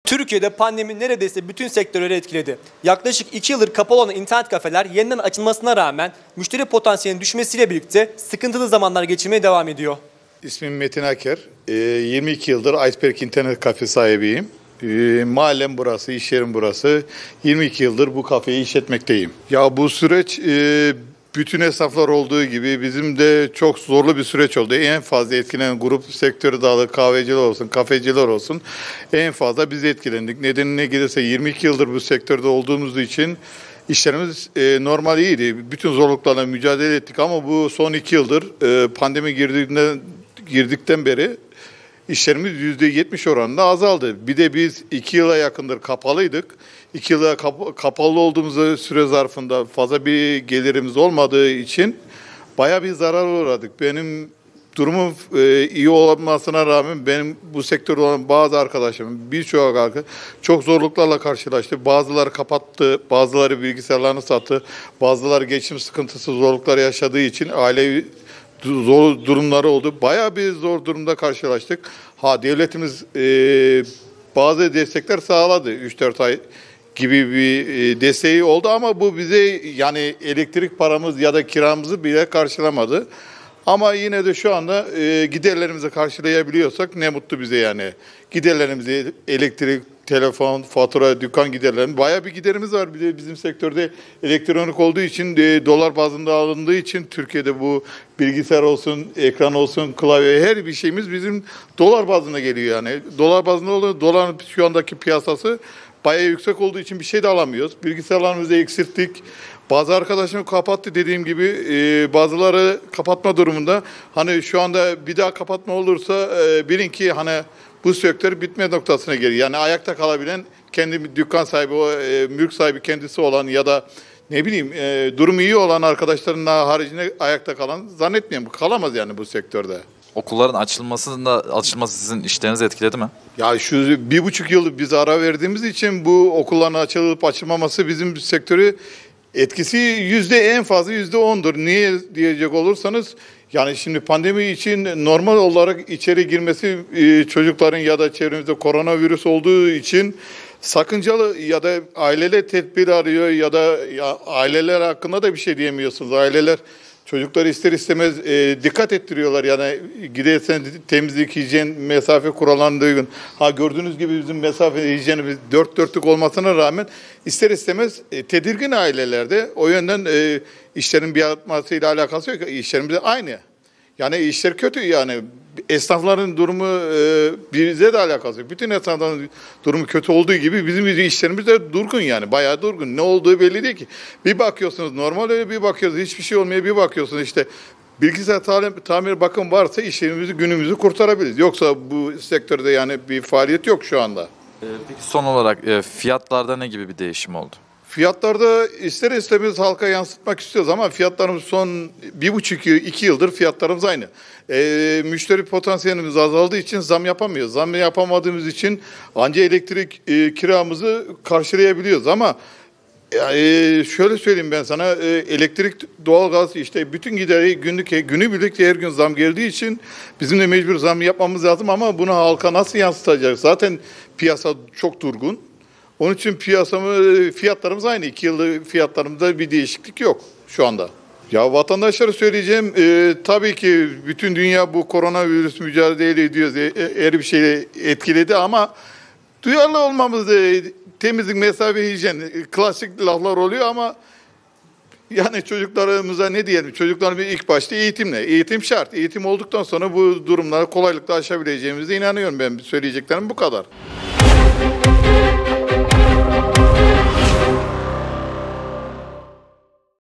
Türkiye'de pandemi neredeyse bütün sektörleri etkiledi. Yaklaşık 2 yıldır kapalı olan internet kafeler yeniden açılmasına rağmen müşteri potansiyelinin düşmesiyle birlikte sıkıntılı zamanlar geçirmeye devam ediyor. İsmim Metin Aker. 22 yıldır Iceberg internet kafe sahibiyim. Mahallem burası, iş yerim burası. 22 yıldır bu kafeyi işletmekteyim. Ya bu süreç bütün esnaflar olduğu gibi bizim de çok zorlu bir süreç oldu. En fazla etkilenen grup sektörü dağılı kahveciler olsun, kafeciler olsun en fazla biz etkilendik. Nedenine gelirse 22 yıldır bu sektörde olduğumuz için işlerimiz normal iyiydi. Bütün zorluklarla mücadele ettik ama bu son 2 yıldır pandemi girdikten beri işlerimiz %70 oranında azaldı. Bir de biz 2 yıla yakındır kapalıydık. 2 yıla kapalı olduğumuz süre zarfında fazla bir gelirimiz olmadığı için bayağı bir zarar uğradık. Benim durumum iyi olmasına rağmen benim bu sektörde olan bazı arkadaşlarım, birçok arkadaş çok zorluklarla karşılaştı. Bazıları kapattı, bazıları bilgisayarlarını sattı, bazıları geçim sıkıntısı, zorluklar yaşadığı için ailevi zor durumları oldu. Bayağı bir zor durumda karşılaştık. Devletimiz bazı destekler sağladı. 3-4 ay gibi bir desteği oldu ama bu bize yani elektrik paramız ya da kiramızı bile karşılamadı. Ama yine de şu anda giderlerimizi karşılayabiliyorsak ne mutlu bize yani. Giderlerimizi elektrik, telefon, fatura, dükkan giderlerimiz bayağı bir giderimiz var. Bir de bizim sektörde elektronik olduğu için dolar bazında alındığı için Türkiye'de bu bilgisayar olsun, ekran olsun, klavye her bir şeyimiz bizim dolar bazında geliyor yani. Dolar bazında oluyor. Doların şu andaki piyasası bayağı yüksek olduğu için bir şey de alamıyoruz. Bilgisayarlarımızı eksilttik. Bazı arkadaşım kapattı dediğim gibi bazıları kapatma durumunda. Hani şu anda bir daha kapatma olursa bilin ki hani bu sektör bitme noktasına geliyor. Yani ayakta kalabilen kendi dükkan sahibi, mülk sahibi kendisi olan ya da ne bileyim durumu iyi olan arkadaşların haricinde ayakta kalan zannetmiyorum. Kalamaz yani bu sektörde. Okulların açılması sizin işlerinizi etkiledi mi? Ya şu 1,5 yıl biz ara verdiğimiz için bu okulların açılıp açılmaması bizim sektörü etkisi en fazla %10'dur. Niye diyecek olursanız yani şimdi pandemi için normal olarak içeri girmesi çocukların ya da çevremizde koronavirüs olduğu için sakıncalı ya da aileler tedbir arıyor ya da aileler hakkında da bir şey diyemiyorsunuz. Aileler çocukları ister istemez dikkat ettiriyorlar yani gidersen temizlik, hijyen, mesafe kurallarına uygun. Gördüğünüz gibi bizim mesafe hijyenimiz dört dörtlük olmasına rağmen ister istemez tedirgin ailelerde o yönden işlerin bir artmasıyla alakası yok. İşlerimiz aynı. Yani işler kötü yani esnafların durumu bize de alakası yok. Bütün esnafların durumu kötü olduğu gibi bizim işlerimiz de durgun yani bayağı durgun. Ne olduğu belli değil ki. Bir bakıyorsunuz normal öyle bir bakıyorsunuz hiçbir şey olmuyor bir bakıyorsunuz işte bilgisayar tamir bakım varsa işlerimizi günümüzü kurtarabiliriz. Yoksa bu sektörde yani bir faaliyet yok şu anda. Peki son olarak fiyatlarda ne gibi bir değişim oldu? Fiyatlarda ister istemez halka yansıtmak istiyoruz ama fiyatlarımız son 1,5-2 yıldır fiyatlarımız aynı. Müşteri potansiyelimiz azaldığı için zam yapamıyoruz. Zam yapamadığımız için ancak elektrik kiramızı karşılayabiliyoruz ama şöyle söyleyeyim ben sana elektrik, doğalgaz işte bütün gideri günübirlik her gün zam geldiği için bizim de mecbur zam yapmamız lazım ama bunu halka nasıl yansıtacak? Zaten piyasa çok durgun. Onun için fiyatlarımız aynı. 2 yıllık fiyatlarımızda bir değişiklik yok şu anda. Ya vatandaşlara söyleyeceğim tabii ki bütün dünya bu koronavirüs mücadele ediyoruz. Her bir şeyle etkiledi ama duyarlı olmamız temizlik, mesafe, hijyen klasik laflar oluyor ama yani çocuklarımıza ne diyelim? Çocuklarımız ilk başta eğitimle. Eğitim şart. Eğitim olduktan sonra bu durumları kolaylıkla aşabileceğimize inanıyorum ben. Söyleyeceklerim bu kadar.